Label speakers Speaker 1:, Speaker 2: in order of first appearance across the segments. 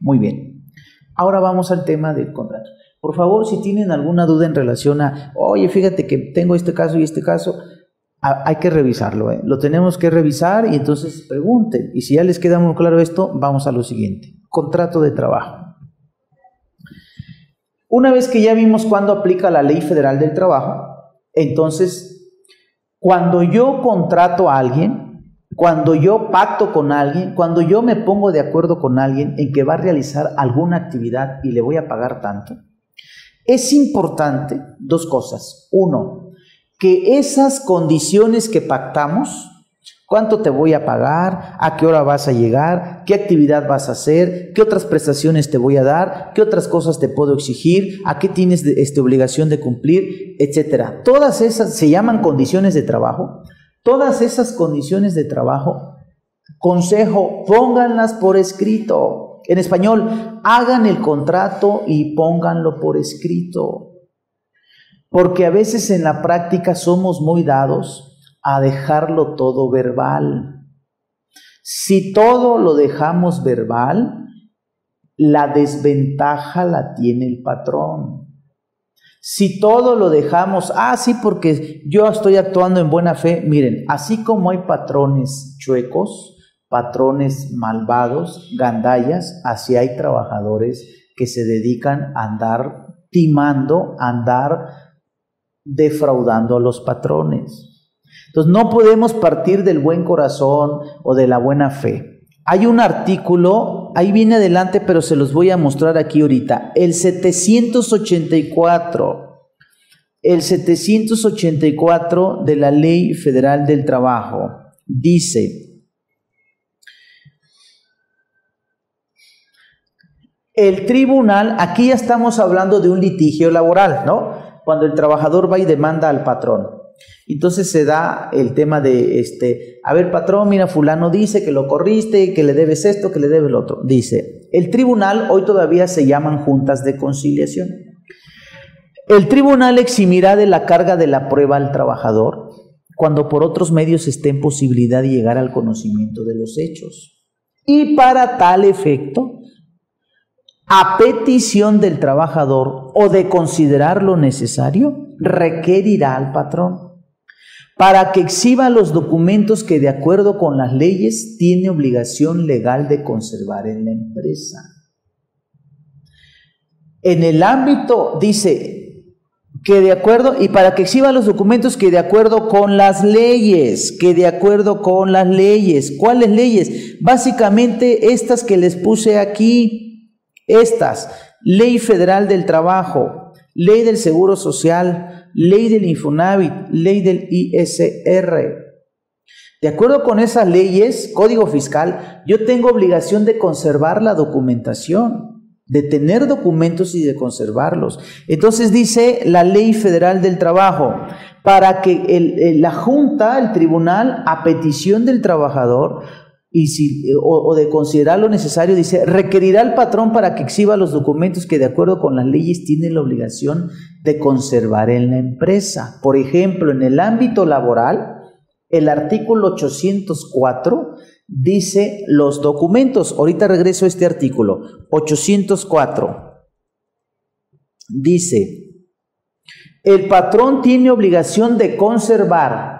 Speaker 1: Muy bien. Ahora vamos al tema del contrato. Por favor, si tienen alguna duda en relación a, oye, fíjate que tengo este caso y este caso, hay que revisarlo, lo tenemos que revisar y entonces pregunten. Y si ya les queda muy claro esto, vamos a lo siguiente. Contrato de trabajo. Una vez que ya vimos cuándo aplica la Ley Federal del Trabajo, entonces, cuando yo contrato a alguien, cuando yo pacto con alguien, cuando yo me pongo de acuerdo con alguien en que va a realizar alguna actividad y le voy a pagar tanto, es importante dos cosas. Uno, que esas condiciones que pactamos, cuánto te voy a pagar, a qué hora vas a llegar, qué actividad vas a hacer, qué otras prestaciones te voy a dar, qué otras cosas te puedo exigir, a qué tienes obligación de cumplir, etcétera. Todas esas se llaman condiciones de trabajo. Todas esas condiciones de trabajo, consejo, pónganlas por escrito. En español, hagan el contrato y pónganlo por escrito. Porque a veces en la práctica somos muy dados a dejarlo todo verbal. Si todo lo dejamos verbal, la desventaja la tiene el patrón. Si todo lo dejamos, sí, porque yo estoy actuando en buena fe, miren, así como hay patrones chuecos, patrones malvados, gandallas, así hay trabajadores que se dedican a andar timando, a andar defraudando a los patrones. Entonces no podemos partir del buen corazón o de la buena fe. Hay un artículo, ahí viene adelante, pero se los voy a mostrar aquí ahorita. El 784 de la Ley Federal del Trabajo dice: el tribunal, aquí ya estamos hablando de un litigio laboral, ¿no? Cuando el trabajador va y demanda al patrón. Entonces se da el tema de, a ver, patrón, mira, fulano dice que lo corriste, que le debes esto, que le debes lo otro. Dice, el tribunal, hoy todavía se llaman juntas de conciliación. El tribunal eximirá de la carga de la prueba al trabajador cuando por otros medios esté en posibilidad de llegar al conocimiento de los hechos. Y para tal efecto, a petición del trabajador o de considerarlo necesario, requerirá al patrón para que exhiba los documentos que de acuerdo con las leyes tiene obligación legal de conservar en la empresa. En el ámbito, dice, que de acuerdo, y para que exhiba los documentos que de acuerdo con las leyes, ¿cuáles leyes? Básicamente estas que les puse aquí, estas, Ley Federal del Trabajo, Ley del Seguro Social, Ley del Infonavit, Ley del ISR. De acuerdo con esas leyes, Código Fiscal, yo tengo obligación de conservar la documentación, de tener documentos y de conservarlos. Entonces dice la Ley Federal del Trabajo, para que la Junta, el tribunal, a petición del trabajador, o de considerar lo necesario, dice, requerirá al patrón para que exhiba los documentos que de acuerdo con las leyes tiene la obligación de conservar en la empresa. Por ejemplo, en el ámbito laboral, el artículo 804 dice los documentos. Ahorita regreso a este artículo. 804 dice: el patrón tiene obligación de conservar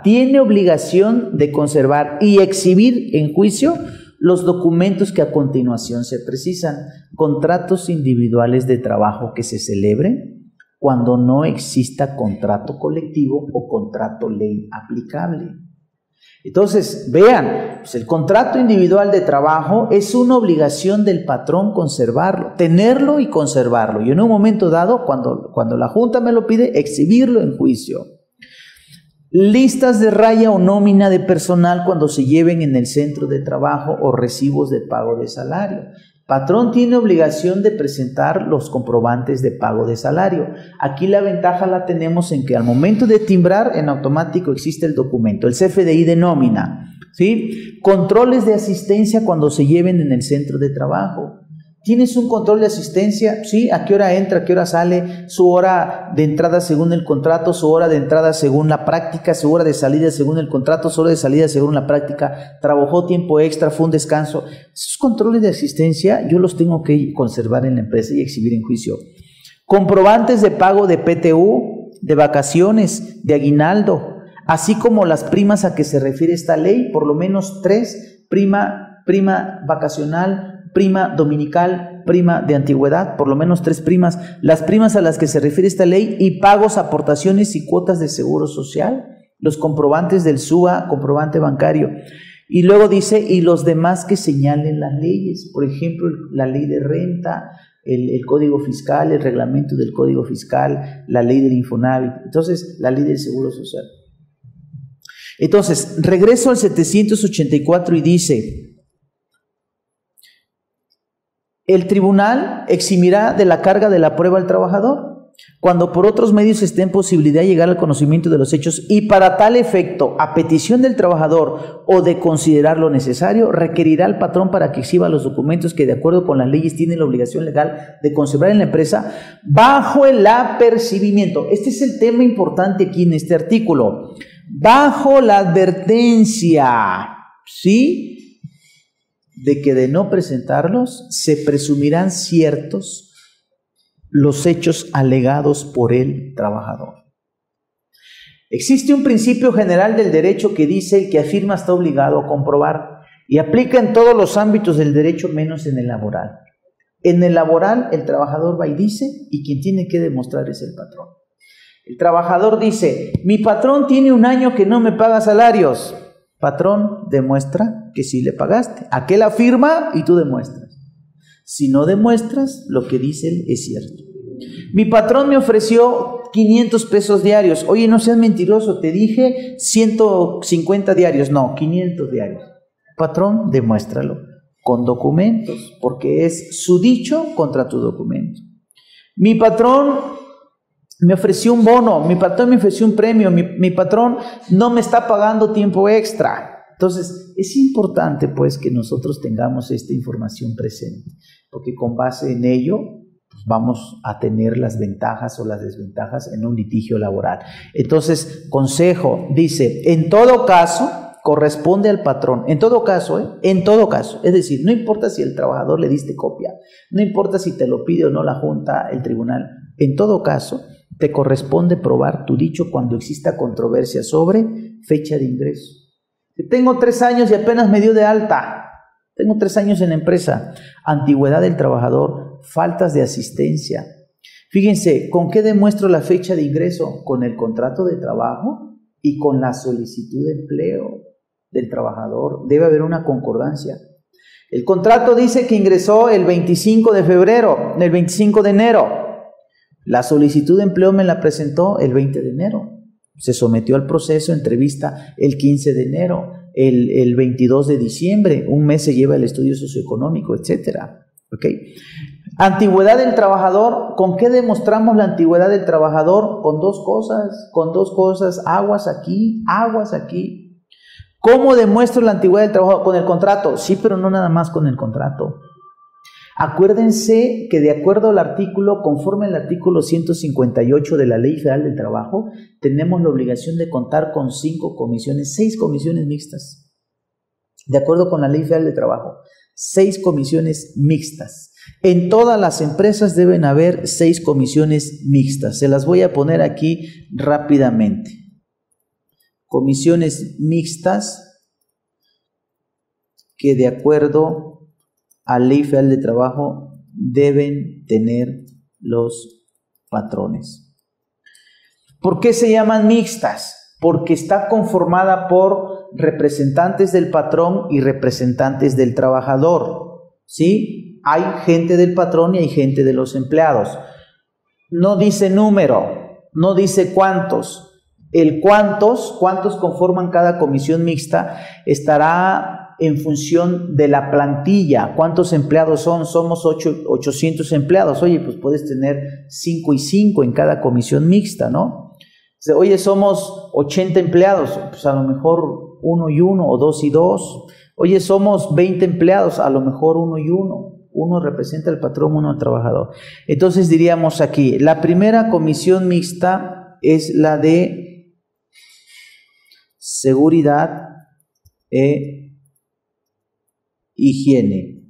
Speaker 1: y exhibir en juicio los documentos que a continuación se precisan. Contratos individuales de trabajo que se celebren cuando no exista contrato colectivo o contrato ley aplicable. Entonces, vean, pues el contrato individual de trabajo es una obligación del patrón conservarlo, tenerlo y conservarlo. Y en un momento dado, cuando la Junta me lo pide, exhibirlo en juicio. Listas de raya o nómina de personal cuando se lleven en el centro de trabajo o recibos de pago de salario. Patrón tiene obligación de presentar los comprobantes de pago de salario. Aquí la ventaja la tenemos en que al momento de timbrar, en automático existe el documento, el CFDI de nómina, ¿sí? Controles de asistencia cuando se lleven en el centro de trabajo. ¿Tienes un control de asistencia? Sí, ¿a qué hora entra, a qué hora sale? Su hora de entrada según el contrato, su hora de entrada según la práctica, su hora de salida según el contrato, su hora de salida según la práctica, trabajó tiempo extra, fue un descanso. Esos controles de asistencia yo los tengo que conservar en la empresa y exhibir en juicio. Comprobantes de pago de PTU, de vacaciones, de aguinaldo, así como las primas a que se refiere esta ley, por lo menos 3, prima vacacional, prima dominical, prima de antigüedad, por lo menos 3 primas, las primas a las que se refiere esta ley y pagos, aportaciones y cuotas de seguro social, los comprobantes del SUA, comprobante bancario. Y luego dice, y los demás que señalen las leyes, por ejemplo, la ley de renta, el código fiscal, el reglamento del código fiscal, la ley del Infonavit, entonces la ley del seguro social. Entonces, regreso al 784 y dice, el tribunal eximirá de la carga de la prueba al trabajador cuando por otros medios esté en posibilidad de llegar al conocimiento de los hechos y para tal efecto, a petición del trabajador o de considerarlo necesario, requerirá al patrón para que exhiba los documentos que de acuerdo con las leyes tiene la obligación legal de conservar en la empresa bajo el apercibimiento. Este es el tema importante aquí en este artículo. Bajo la advertencia, ¿sí?, de que de no presentarlos se presumirán ciertos los hechos alegados por el trabajador. Existe un principio general del derecho que dice el que afirma está obligado a comprobar y aplica en todos los ámbitos del derecho menos en el laboral. En el laboral el trabajador va y dice y quien tiene que demostrar es el patrón. El trabajador dice, mi patrón tiene 1 año que no me paga salarios. Patrón, demuestra que sí le pagaste. Aquel afirma y tú demuestras. Si no demuestras, lo que dice él es cierto. Mi patrón me ofreció 500 pesos diarios. Oye, no seas mentiroso, te dije 150 diarios. No, 500 diarios. Patrón, demuéstralo con documentos, porque es su dicho contra tu documento. Mi patrón me ofreció un bono, mi patrón me ofreció un premio, mi patrón no me está pagando tiempo extra. Entonces, es importante pues que nosotros tengamos esta información presente, porque con base en ello pues, vamos a tener las ventajas o las desventajas en un litigio laboral. Entonces, consejo, dice, en todo caso, corresponde al patrón, en todo caso, es decir, no importa si el trabajador le diste copia, no importa si te lo pide o no la junta, el tribunal, en todo caso, te corresponde probar tu dicho cuando exista controversia sobre fecha de ingreso. Tengo 3 años y apenas me dio de alta. Tengo 3 años en la empresa. Antigüedad del trabajador, faltas de asistencia. Fíjense, ¿con qué demuestro la fecha de ingreso? Con el contrato de trabajo y con la solicitud de empleo del trabajador. Debe haber una concordancia. El contrato dice que ingresó el 25 de febrero, el 25 de enero. La solicitud de empleo me la presentó el 20 de enero. Se sometió al proceso, entrevista el 15 de enero, el 22 de diciembre, un mes se lleva el estudio socioeconómico, etcétera. ¿Okay? Antigüedad del trabajador, ¿con qué demostramos la antigüedad del trabajador? Con dos cosas, aguas aquí. ¿Cómo demuestro la antigüedad del trabajador? Con el contrato, sí, pero no nada más con el contrato. Acuérdense que de acuerdo al artículo, conforme al artículo 158 de la Ley Federal del Trabajo, tenemos la obligación de contar con 6 comisiones mixtas. De acuerdo con la Ley Federal del Trabajo, 6 comisiones mixtas. En todas las empresas deben haber 6 comisiones mixtas. Se las voy a poner aquí rápidamente. Comisiones mixtas que de acuerdo a Ley Federal de Trabajo deben tener los patrones. ¿Por qué se llaman mixtas? Porque está conformada por representantes del patrón y representantes del trabajador, ¿sí? Hay gente del patrón y hay gente de los empleados. No dice número, no dice cuántos. El cuántos conforman cada comisión mixta estará en función de la plantilla. ¿Cuántos empleados son? Somos 800 empleados. Oye, pues puedes tener 5 y 5 en cada comisión mixta, ¿no? Oye, somos 80 empleados. Pues a lo mejor 1 y 1 o 2 y 2. Oye, somos 20 empleados. A lo mejor 1 y 1. Uno representa al patrón, uno al trabajador. Entonces diríamos aquí, la primera comisión mixta es la de seguridad e higiene.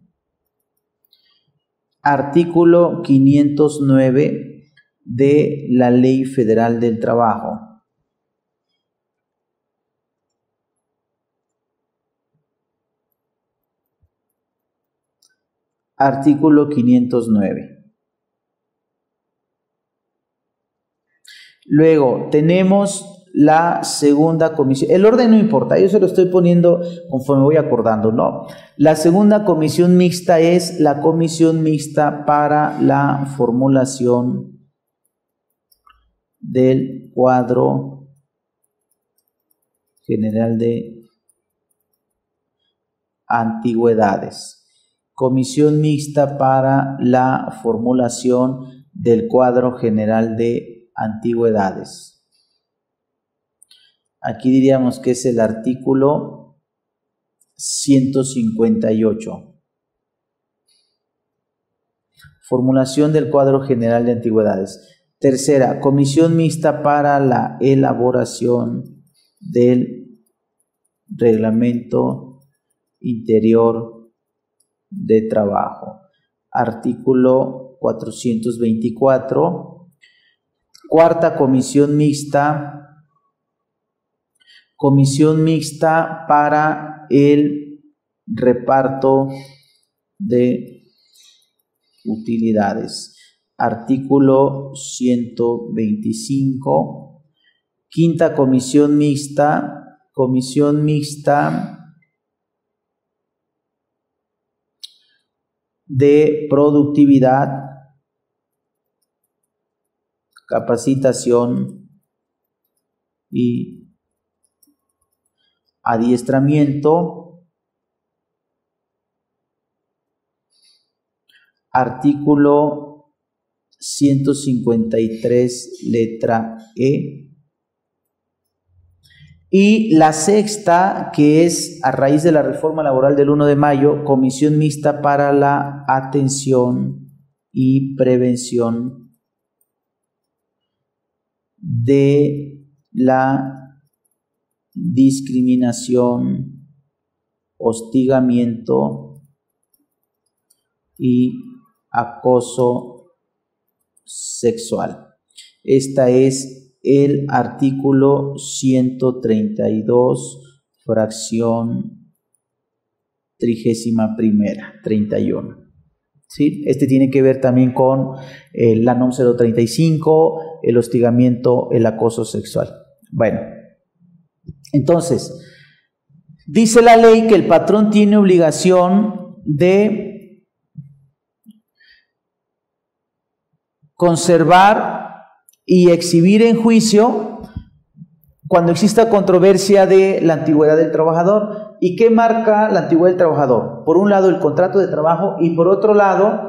Speaker 1: Artículo 509 de la Ley Federal del Trabajo. Artículo 509. Luego tenemos la segunda comisión. El orden no importa, yo se lo estoy poniendo conforme voy acordando, ¿no? La segunda comisión mixta es la comisión mixta para la formulación del cuadro general de antigüedades. Comisión mixta para la formulación del cuadro general de antigüedades. Aquí diríamos que es el artículo 158. Formulación del cuadro general de antigüedades. Tercera, comisión mixta para la elaboración del reglamento interior de trabajo. Artículo 424. Cuarta comisión mixta para el reparto de utilidades. Artículo 125. Quinta comisión mixta de productividad, capacitación y adiestramiento. Artículo 153, letra E. Y la sexta, que es a raíz de la reforma laboral del 1 de mayo, comisión mixta para la atención y prevención de la discriminación, hostigamiento y acoso sexual. Esta es el artículo 132, fracción 31. ¿Sí? Este tiene que ver también con la NOM 035, el hostigamiento, el acoso sexual. Bueno, entonces, dice la ley que el patrón tiene obligación de conservar y exhibir en juicio cuando exista controversia de la antigüedad del trabajador. ¿Y qué marca la antigüedad del trabajador? Por un lado el contrato de trabajo y por otro lado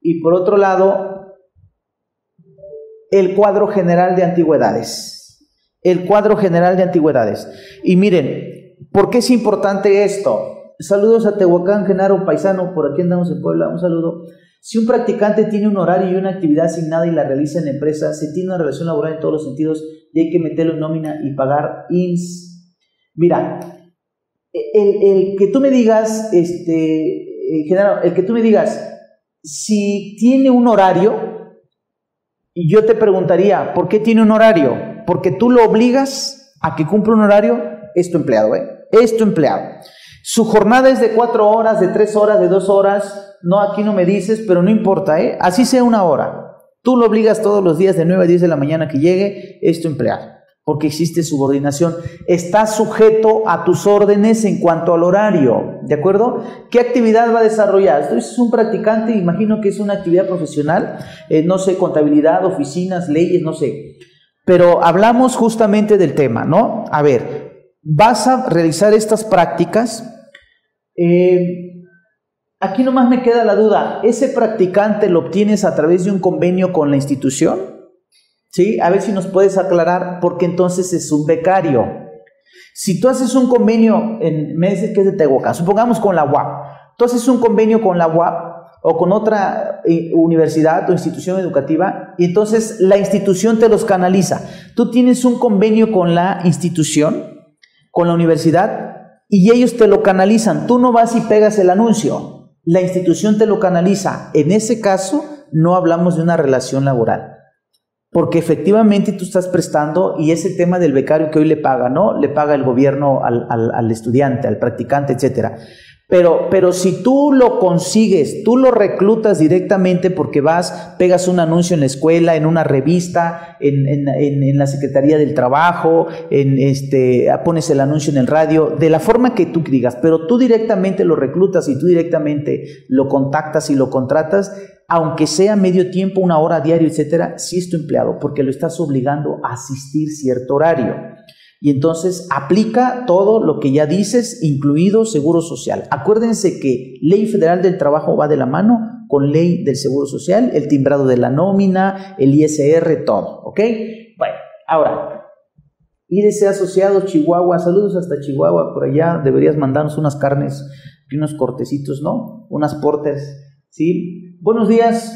Speaker 1: el cuadro general de antigüedades. El cuadro general de antigüedades. Y miren, ¿por qué es importante esto? Saludos a Tehuacán, Genaro, paisano, por aquí andamos en Puebla, un saludo. Si un practicante tiene un horario y una actividad asignada y la realiza en la empresa, se tiene una relación laboral en todos los sentidos y hay que meterlo en nómina y pagar IMSS. Mira, el que tú me digas, Genaro, el que tú me digas, si tiene un horario, yo te preguntaría, ¿por qué tiene un horario? Porque tú lo obligas a que cumpla un horario, es tu empleado, es tu empleado. Su jornada es de 4 horas, de 3 horas, de 2 horas. No, aquí no me dices, pero no importa, así sea 1 hora. Tú lo obligas todos los días de 9 a 10 de la mañana que llegue, es tu empleado, porque existe subordinación. Está sujeto a tus órdenes en cuanto al horario, ¿de acuerdo? ¿Qué actividad va a desarrollar? Entonces es un practicante, imagino que es una actividad profesional, no sé, contabilidad, oficinas, leyes, no sé. Pero hablamos justamente del tema, ¿no? A ver, vas a realizar estas prácticas. Aquí nomás me queda la duda, ¿ese practicante lo obtienes a través de un convenio con la institución? ¿Sí? A ver si nos puedes aclarar, porque entonces es un becario. Si tú haces un convenio, me dices que es de Tehuacán, supongamos con la UAP, tú haces un convenio con la UAP o con otra universidad o institución educativa, y entonces la institución te los canaliza. Tú tienes un convenio con la institución, con la universidad, y ellos te lo canalizan. Tú no vas y pegas el anuncio, la institución te lo canaliza. En ese caso no hablamos de una relación laboral, porque efectivamente tú estás prestando, y ese tema del becario que hoy le paga, ¿no? Le paga el gobierno al estudiante, al practicante, etcétera. Pero si tú lo consigues, tú lo reclutas directamente porque vas, pegas un anuncio en la escuela, en una revista, en la Secretaría del Trabajo, pones el anuncio en el radio, de la forma que tú digas, pero tú directamente lo reclutas y tú directamente lo contactas y lo contratas, aunque sea medio tiempo, 1 hora diario, etcétera, sí es tu empleado, porque lo estás obligando a asistir cierto horario. Y entonces aplica todo lo que ya dices, incluido Seguro Social. Acuérdense que Ley Federal del Trabajo va de la mano con Ley del Seguro Social, el timbrado de la nómina, el ISR, todo, ¿ok? Bueno, ahora, IDC Asociados Chihuahua, saludos hasta Chihuahua, por allá deberías mandarnos unas carnes y unos cortecitos, ¿no? Unas porters, ¿sí? Buenos días,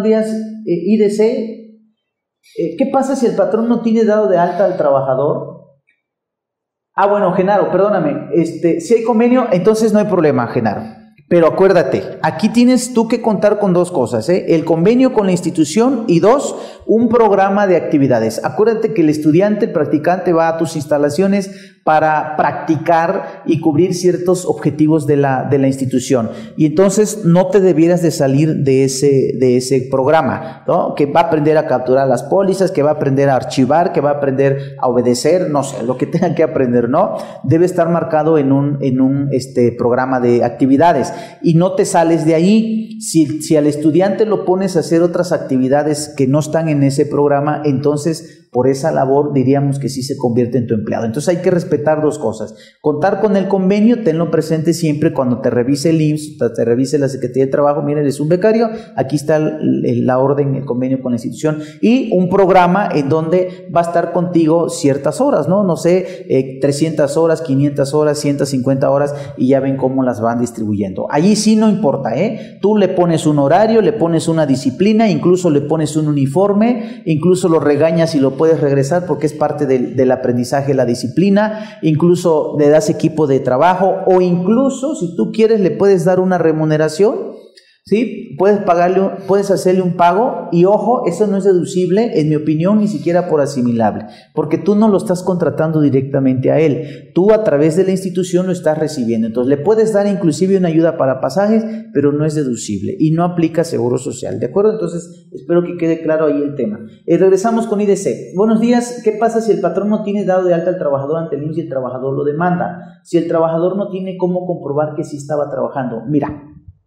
Speaker 1: IDC. ¿Qué pasa si el patrón no tiene dado de alta al trabajador? Bueno, Genaro, perdóname, si hay convenio, entonces no hay problema, Genaro. Pero acuérdate, aquí tienes tú que contar con 2 cosas, el convenio con la institución y 2, un programa de actividades. Acuérdate que el estudiante, el practicante va a tus instalaciones para practicar y cubrir ciertos objetivos de la institución. Y entonces no te debieras de salir de ese programa, ¿no? Que va a aprender a capturar las pólizas, que va a aprender a archivar, que va a aprender a obedecer, no sé, lo que tenga que aprender, ¿no? Debe estar marcado en un programa de actividades. Y no te sales de ahí. Si al estudiante lo pones a hacer otras actividades que no están en ese programa, entonces por esa labor diríamos que sí se convierte en tu empleado. Entonces hay que respetar 2 cosas. Contar con el convenio, tenlo presente siempre cuando te revise el IMSS, te revise la Secretaría de Trabajo, mira, eres un becario, aquí está la orden, el convenio con la institución, y un programa en donde va a estar contigo ciertas horas, ¿no? No sé, 300 horas, 500 horas, 150 horas, y ya ven cómo las van distribuyendo. Allí sí no importa, tú le pones un horario, le pones una disciplina, incluso le pones un uniforme, incluso lo regañas y lo puedes regresar porque es parte del aprendizaje, la disciplina, incluso le das equipo de trabajo, o incluso si tú quieres le puedes dar una remuneración, ¿sí? Puedes hacerle un pago, y ojo, eso no es deducible, en mi opinión, ni siquiera por asimilable, porque tú no lo estás contratando directamente a él, tú a través de la institución lo estás recibiendo. Entonces le puedes dar inclusive una ayuda para pasajes, pero no es deducible y no aplica Seguro Social, ¿de acuerdo? Entonces espero que quede claro ahí el tema. Regresamos con IDC. Buenos días. ¿Qué pasa si el patrón no tiene dado de alta al trabajador ante el IMSS y el trabajador lo demanda? Si el trabajador no tiene cómo comprobar que sí estaba trabajando. Mira,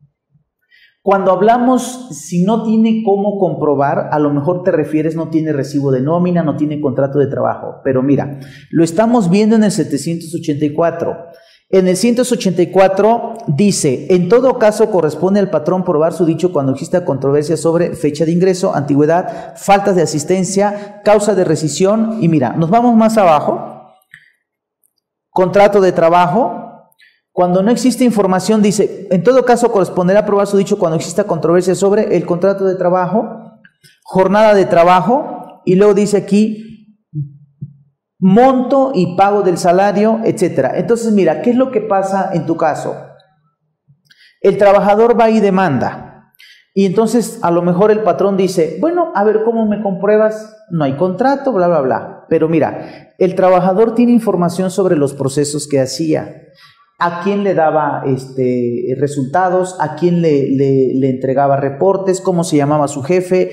Speaker 1: cuando hablamos, si no tiene cómo comprobar, a lo mejor te refieres no tiene recibo de nómina, no tiene contrato de trabajo. Pero mira, lo estamos viendo en el 784. En el 184 dice, en todo caso corresponde al patrón probar su dicho cuando exista controversia sobre fecha de ingreso, antigüedad, faltas de asistencia, causa de rescisión. Y mira, nos vamos más abajo. Contrato de trabajo. Cuando no existe información, dice, en todo caso corresponderá probar su dicho cuando exista controversia sobre el contrato de trabajo, jornada de trabajo, y luego dice aquí, monto y pago del salario, etcétera. Entonces, mira, ¿qué es lo que pasa en tu caso? El trabajador va y demanda, y entonces a lo mejor el patrón dice, bueno, a ver, ¿cómo me compruebas? No hay contrato, bla, bla, bla. Pero mira, el trabajador tiene información sobre los procesos que hacía, a quién le daba resultados, a quién le entregaba reportes, cómo se llamaba su jefe,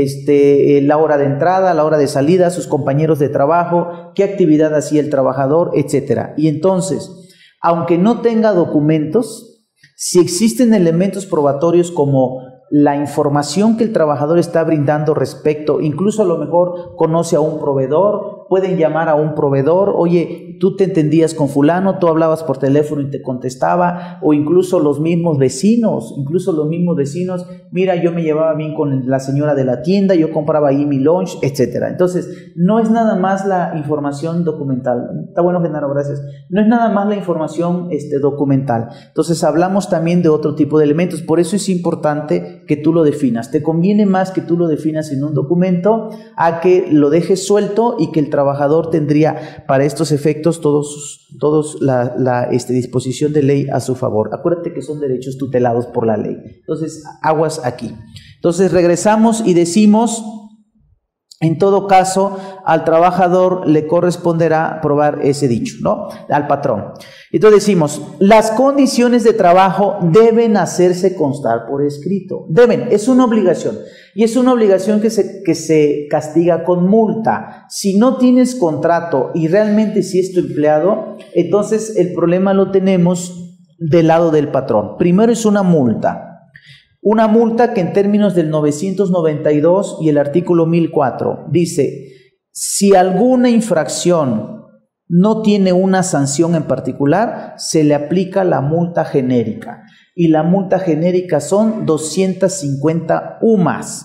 Speaker 1: la hora de entrada, la hora de salida, sus compañeros de trabajo, qué actividad hacía el trabajador, etcétera. Y entonces, aunque no tenga documentos, si existen elementos probatorios como la información que el trabajador está brindando respecto, incluso a lo mejor conoce a un proveedor, pueden llamar a un proveedor, oye, tú te entendías con fulano, tú hablabas por teléfono y te contestaba, o incluso los mismos vecinos, mira, yo me llevaba bien con la señora de la tienda, yo compraba ahí mi lunch, etcétera. Entonces, no es nada más la información documental. Está bueno, Genaro, gracias. No es nada más la información documental. Entonces, hablamos también de otro tipo de elementos. Por eso es importante que tú lo definas. Te conviene más que tú lo definas en un documento a que lo dejes suelto y que el trabajador tendría para estos efectos todos la disposición de ley a su favor. Acuérdate que son derechos tutelados por la ley. Entonces, aguas aquí. Entonces, regresamos y decimos, en todo caso, al trabajador le corresponderá probar ese dicho, ¿no? Al patrón. Entonces decimos, las condiciones de trabajo deben hacerse constar por escrito. Deben, es una obligación. Y es una obligación que se castiga con multa. Si no tienes contrato y realmente si es tu empleado, entonces el problema lo tenemos del lado del patrón. Primero es una multa. Una multa que en términos del 992 y el artículo 1004 dice, si alguna infracción no tiene una sanción en particular, se le aplica la multa genérica. Y la multa genérica son 250 UMAS.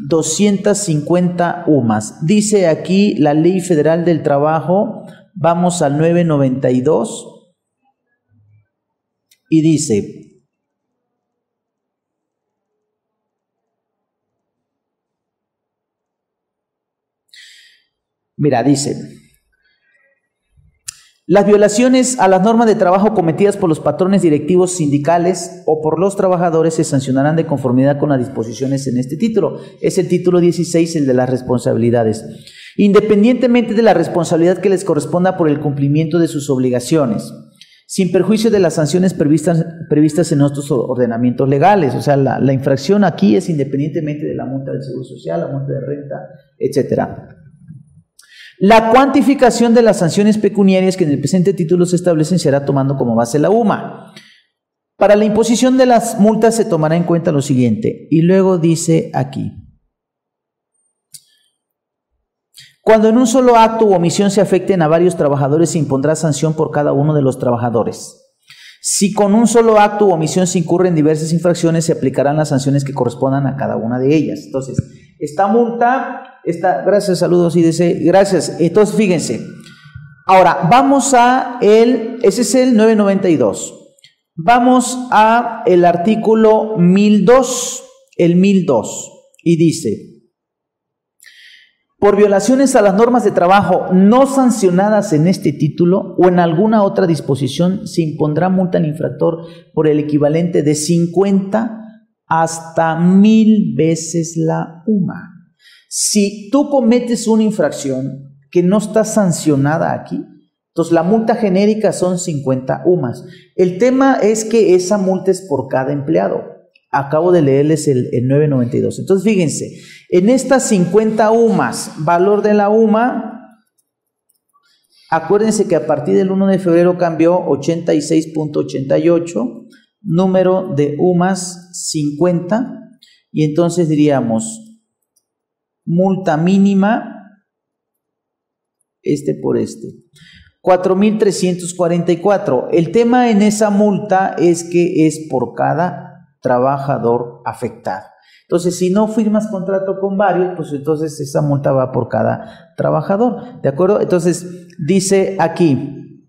Speaker 1: 250 UMAS. Dice aquí la Ley Federal del Trabajo, vamos al 992 y dice... Mira, dice, las violaciones a las normas de trabajo cometidas por los patrones directivos sindicales o por los trabajadores se sancionarán de conformidad con las disposiciones en este título. Es el título 16, el de las responsabilidades. Independientemente de la responsabilidad que les corresponda por el cumplimiento de sus obligaciones, sin perjuicio de las sanciones previstas en nuestros ordenamientos legales. O sea, la infracción aquí es independientemente de la multa del Seguro Social, la multa de renta, etcétera. La cuantificación de las sanciones pecuniarias que en el presente título se establecen se hará tomando como base la UMA. Para la imposición de las multas se tomará en cuenta lo siguiente, y luego dice aquí. Cuando en un solo acto u omisión se afecten a varios trabajadores, se impondrá sanción por cada uno de los trabajadores. Si con un solo acto u omisión se incurren diversas infracciones, se aplicarán las sanciones que correspondan a cada una de ellas. Entonces, esta multa... gracias, saludos y gracias. Entonces, fíjense. Ahora, vamos ese es el 992. Vamos a el artículo 1002, el 1002, y dice, por violaciones a las normas de trabajo no sancionadas en este título o en alguna otra disposición, se impondrá multa al infractor por el equivalente de 50 hasta 1000 veces la UMA. Si tú cometes una infracción que no está sancionada aquí, entonces la multa genérica son 50 UMAS. El tema es que esa multa es por cada empleado. Acabo de leerles el 992. Entonces fíjense, en estas 50 UMAS, valor de la UMA, acuérdense que a partir del 1 de febrero cambió 86.88, número de UMAS 50, y entonces diríamos... multa mínima, por 4.344. El tema en esa multa es que es por cada trabajador afectado. Entonces, si no firmas contrato con varios, pues entonces esa multa va por cada trabajador. ¿De acuerdo? Entonces, dice aquí,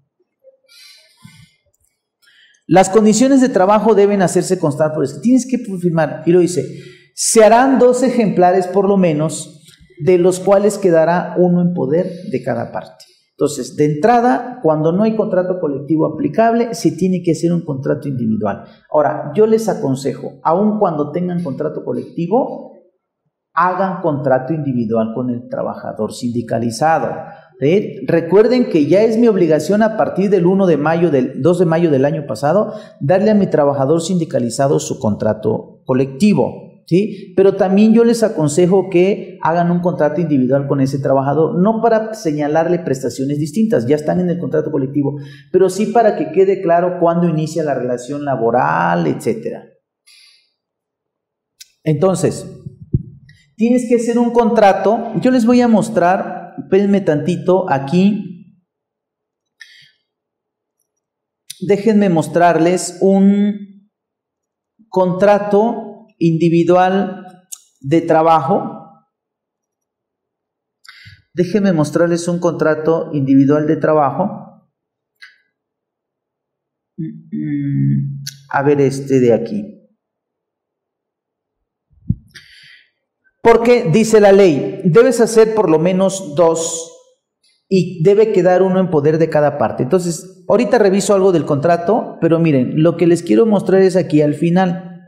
Speaker 1: las condiciones de trabajo deben hacerse constar por escrito. Tienes que firmar. Y lo dice, se harán 2 ejemplares por lo menos, de los cuales quedará uno en poder de cada parte. Entonces, de entrada, cuando no hay contrato colectivo aplicable, se tiene que hacer un contrato individual. Ahora, yo les aconsejo, aun cuando tengan contrato colectivo, hagan contrato individual con el trabajador sindicalizado. Recuerden que ya es mi obligación a partir del 2 de mayo del año pasado, darle a mi trabajador sindicalizado su contrato colectivo. ¿Sí? Pero también yo les aconsejo que hagan un contrato individual con ese trabajador, no para señalarle prestaciones distintas, ya están en el contrato colectivo, pero sí para que quede claro cuándo inicia la relación laboral, etcétera. Entonces, tienes que hacer un contrato. Yo les voy a mostrar espérenme tantito aquí. Déjenme mostrarles un contrato individual de trabajo. Déjenme mostrarles un contrato individual de trabajo. A ver este de aquí. Porque dice la ley, debes hacer por lo menos 2 y debe quedar uno en poder de cada parte. Entonces, ahorita reviso algo del contrato, pero miren, lo que les quiero mostrar es aquí al final.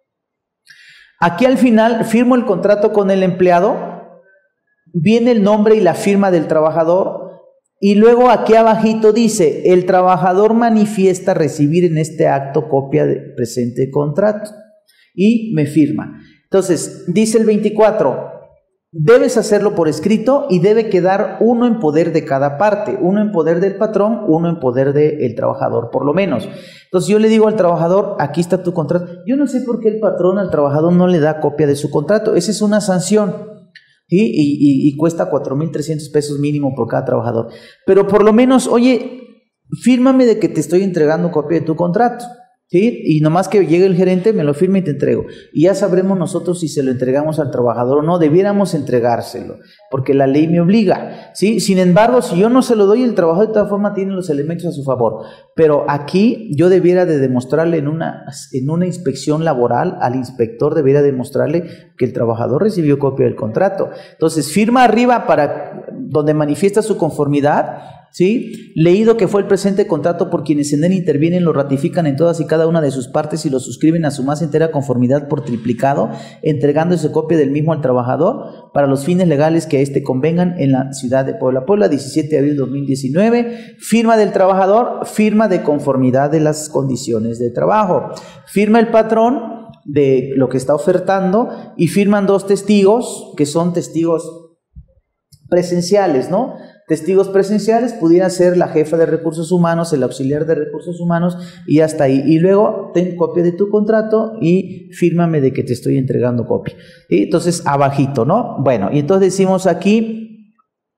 Speaker 1: Aquí al final firmo el contrato con el empleado, viene el nombre y la firma del trabajador, y luego aquí abajito dice, el trabajador manifiesta recibir en este acto copia del presente contrato, y me firma. Entonces, dice el 24, debes hacerlo por escrito y debe quedar uno en poder de cada parte, uno en poder del patrón, uno en poder del trabajador, por lo menos. Entonces yo le digo al trabajador, aquí está tu contrato. Yo no sé por qué el patrón al trabajador no le da copia de su contrato, esa es una sanción, ¿sí? Y cuesta 4,300 pesos mínimo por cada trabajador. Pero por lo menos, oye, fírmame de que te estoy entregando copia de tu contrato. ¿Sí? Y nomás que llegue el gerente, me lo firme y te entrego. Y ya sabremos nosotros si se lo entregamos al trabajador o no. Debiéramos entregárselo, porque la ley me obliga, ¿sí? Sin embargo, si yo no se lo doy, el trabajador de todas formas tiene los elementos a su favor. Pero aquí yo debiera de demostrarle en una inspección laboral, al inspector debiera demostrarle que el trabajador recibió copia del contrato. Entonces, firma arriba para donde manifiesta su conformidad, ¿sí? Leído que fue el presente contrato por quienes en él intervienen, lo ratifican en todas y cada una de sus partes y lo suscriben a su más entera conformidad por triplicado, entregándose copia del mismo al trabajador para los fines legales que a éste convengan en la ciudad de Puebla. Puebla, 17 de abril de 2019. Firma del trabajador, firma de conformidad de las condiciones de trabajo. Firma el patrón de lo que está ofertando y firman 2 testigos que son testigos presenciales, ¿no? Testigos presenciales pudiera ser la jefa de recursos humanos, el auxiliar de recursos humanos y hasta ahí. Y luego ten copia de tu contrato y fírmame de que te estoy entregando copia. Y entonces abajito, ¿no? Bueno, y entonces decimos aquí,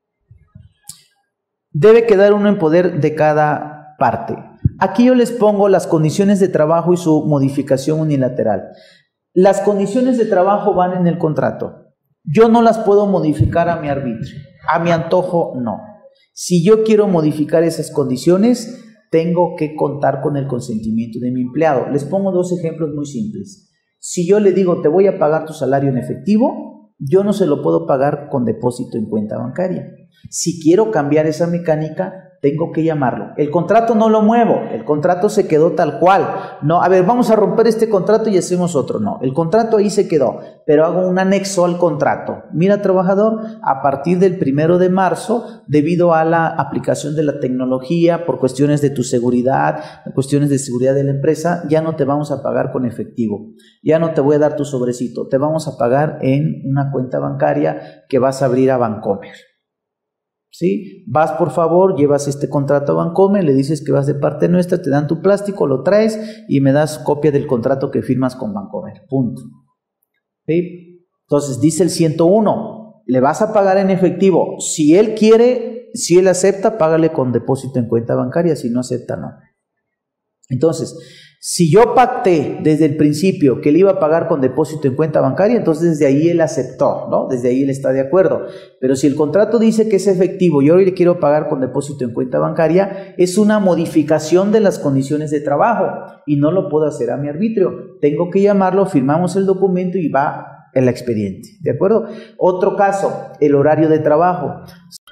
Speaker 1: debe quedar uno en poder de cada parte. Aquí yo les pongo las condiciones de trabajo y su modificación unilateral. Las condiciones de trabajo van en el contrato. Yo no las puedo modificar a mi arbitrio, a mi antojo no. Si yo quiero modificar esas condiciones, tengo que contar con el consentimiento de mi empleado. Les pongo 2 ejemplos muy simples. Si yo le digo, te voy a pagar tu salario en efectivo, yo no se lo puedo pagar con depósito en cuenta bancaria. Si quiero cambiar esa mecánica, tengo que llamarlo. El contrato no lo muevo, el contrato se quedó tal cual. No, a ver, vamos a romper este contrato y hacemos otro. No, el contrato ahí se quedó, pero hago un anexo al contrato. Mira, trabajador, a partir del 1 de marzo, debido a la aplicación de la tecnología, por cuestiones de tu seguridad, cuestiones de seguridad de la empresa, ya no te vamos a pagar con efectivo. Ya no te voy a dar tu sobrecito, te vamos a pagar en una cuenta bancaria que vas a abrir a Bancomer. ¿Sí? Vas, por favor, llevas este contrato a Bancomer, le dices que vas de parte nuestra, te dan tu plástico, lo traes y me das copia del contrato que firmas con Bancomer. Punto. ¿Sí? Entonces dice el 101, le vas a pagar en efectivo. Si él quiere, si él acepta, págale con depósito en cuenta bancaria, si no acepta, no. Entonces, si yo pacté desde el principio que él iba a pagar con depósito en cuenta bancaria, entonces desde ahí él aceptó, ¿no? Desde ahí él está de acuerdo. Pero si el contrato dice que es efectivo y yo le quiero pagar con depósito en cuenta bancaria, es una modificación de las condiciones de trabajo y no lo puedo hacer a mi arbitrio. Tengo que llamarlo, firmamos el documento y va el expediente, ¿de acuerdo? Otro caso, el horario de trabajo.